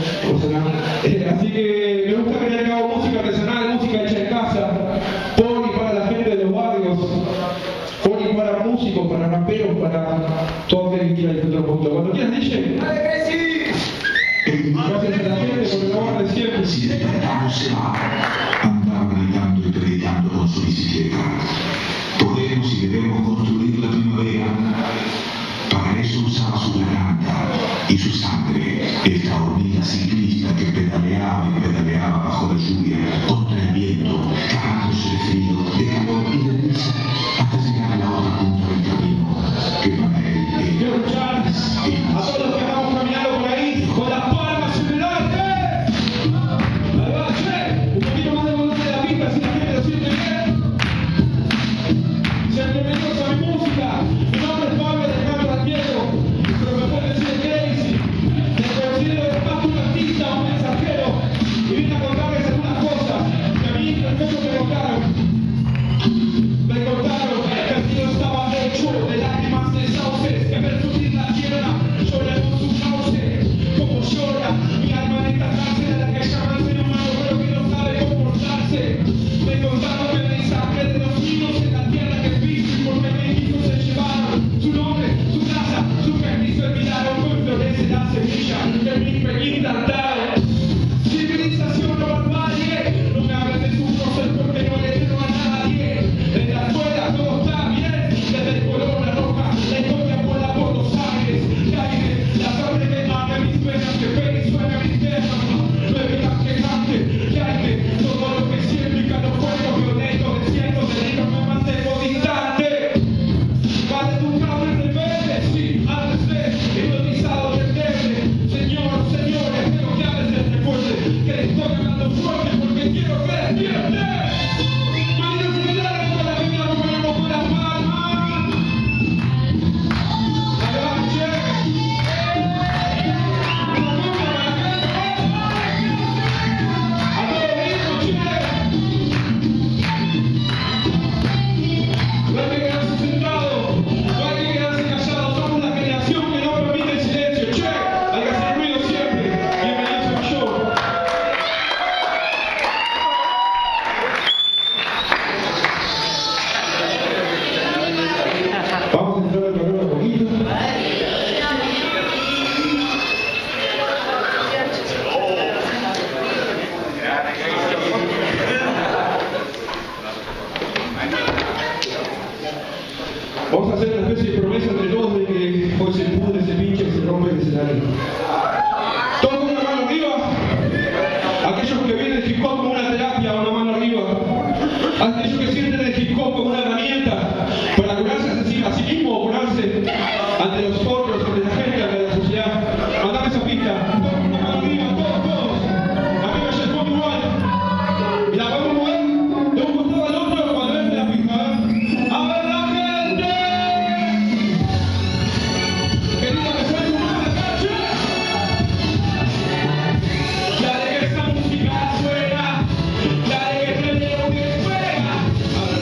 Así que me gusta creer que hago música artesanal, música hecha en casa, por y para la gente de los barrios, por y para músicos, para raperos, para todo aquel que quiera disfrutar un poquito. Cuando quieras, DJ. Gracias a la gente por el amor de siempre. Si despertado se va, andar gritando y predicando con su bicicleta. Podemos y debemos construir la primavera. Para eso usaba su garganta y su sangre, esta hormiga ciclista que pedaleaba y pedaleaba bajo la lluvia, contra el viento, cagándose de frío, de calor y de risa, hasta llegar a la otra punta del camino, que para él Quiero escuchar a todos los que estamos caminando por ahí con las palmas en el aire. Ahí va, che, un poquito más de volumen de la pista si la gente lo siente bien. Sean bienvenidos a mi música. Mi nombre es Pablo de Carlos Arquero, pero me pueden decir Crazy. Me considero más que un artista, un mensajero, y vine a contarles algunas cosas que a mí perfecto me contaron. Me contaron que el cielo estaba hecho de lágrimas de sauces, que perfutir la tierra llora con su cauce, como llora mi alma en esta cárcel a la que llaman ser humano, pero que no sabe comportarse. Me contaron que el mensaje de los niños en la tierra que piso y por mellizos se llevaron su nombre, su casa, su permiso, olvidaron con florece la semilla que mi pequeño tardaron. Civilización no barbarie, no me hables de sus cosas porque no le tengo a nadie. En la escuela todo está bien, desde el color la roja, la historia vuela por los aires. El aire, la sangre me mata mis penas, que pena y suena mis temas. No evitas quejarte, que hay que todo lo que siento y cada fuego violento de cientos de libros me mantengo distante. Vale tu cable rebelde, sí, antes de hipnotizado del deble. Señor, señores, quiero que a veces recuerde que le estoy hablando fuerte porque quiero que despierte. Maridos y milagros con la vida nos ponemos con las palmas. Ahí va, che. A todo ritmo, che. No hay que quedarse sentado, no hay que quedarse callado, somos la generación que no permite el silencio. Che, hay que hacer ruido siempre. Bienvenidos a mi show. Vamos a entrar al calor un poquito. Vamos a hacer una especie de promesa entre todos de que hoy se pudre, se pinche, se rompe el escenario. Todos con una mano arriba. Aquellos que ven el hip hop como una terapia, una mano arriba. Aquellos que sienten el hip hop como una herramienta para curarse a sí mismo o curarse ante los otros, ante la gente, ante la sociedad. Mandame esa pista. Todos con una mano arriba, todos. Arriba ya es muy igual. Y la vamos a mover de un costado al otro cuando entre la pista. A ver la gente. Querida, me suena tu mano de calle. La de que esa música suena, la de que te leo que juega. A ver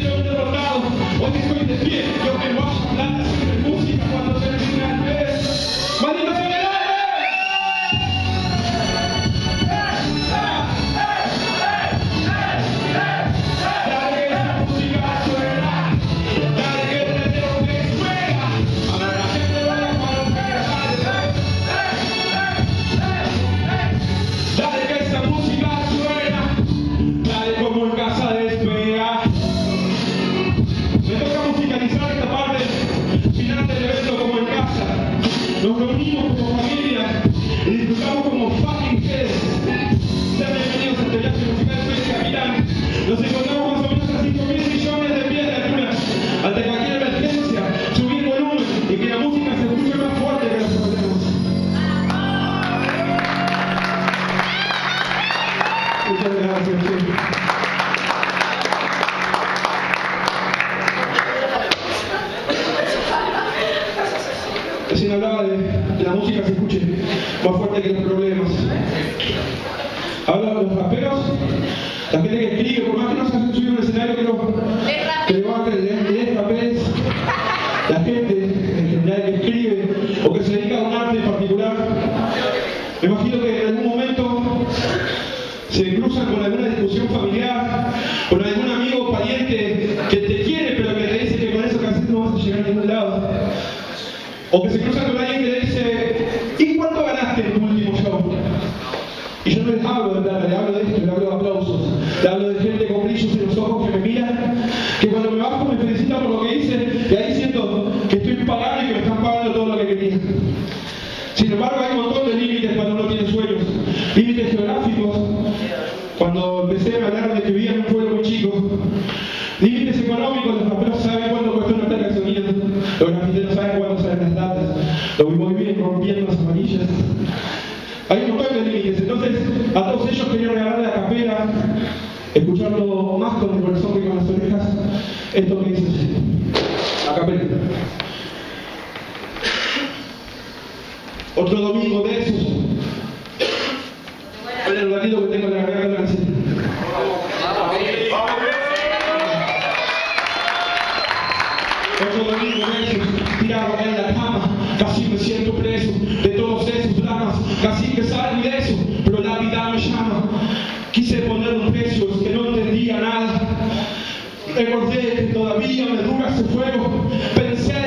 sentieron derrotados, hoy estoy de pie, yo me voy a hablar de música cuando termina el mes. ¡Maldito sea el aire! Dale que esa música suena, dale que el reloj te suena, ahora la gente va a cuando dale que esa música suena, dale como en casa de espera. Me toca musicalizar esta parte final del evento como en casa. Nos reunimos como familia y disfrutamos como fucking heads. Sean bienvenidos a este viaje musical, soy Capitán. Nos encontramos más o menos a 5.000 millones de pies de altura. Ante cualquier emergencia, subir volumen y que la música se escuche más fuerte que los problemas. Muchas gracias, chicos. Recién hablaba de que la música se escuche más fuerte que los problemas. Habla de los raperos, la gente que escribe, por más que no se haya subido a un escenario que levanten, lee papeles, la gente en general que escribe o que se dedica a un arte en particular. Me imagino que en algún momento se cruzan con alguna discusión familiar, con algún amigo o pariente que te quiere pero que te dice que con eso que haces no vas a llegar a ningún lado. O que se cruzan con alguien que le dice, ¿y cuánto ganaste en tu último show? Y yo no les hablo de plata, le hablo de esto, le hablo de aplausos, le hablo de gente con brillos en los ojos que me miran, que cuando me bajo me felicitan por lo que hice, y ahí siento que estoy pagando y que me están pagando todo lo que quería. Sin embargo, hay un montón de límites cuando uno tiene sueños, límites geográficos. Cuando empecé me hablaron de que vivía en un pueblo muy chico. Límites económicos, los raperos saben cuánto cuesta una placa de sonido, los grafiteros saben cuánto salen las latas, los muy bien rompiendo las amarillas. Hay un montón de límites, entonces a todos ellos quería regalarle a capela, escucharlo más con el corazón que con las orejas, esto que dice a capela. Otro domingo de esos. Con el ratito que tengo en la garganta de la canción. Otro domingo de esos, tirado en la cama, casi me siento preso de todos esos dramas, casi que salgo de eso, pero la vida me llama. Quise poner un precio, es que no entendía nada. Recordé que todavía me dura ese fuego, pensé